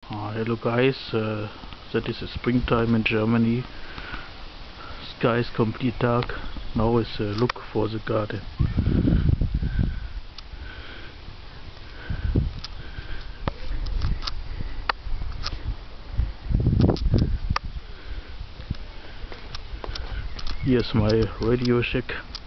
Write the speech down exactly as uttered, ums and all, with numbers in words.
Uh, hello guys, uh, that is a springtime in Germany. Sky is complete dark. Now is a look for the garden. Here's my Radio Shack.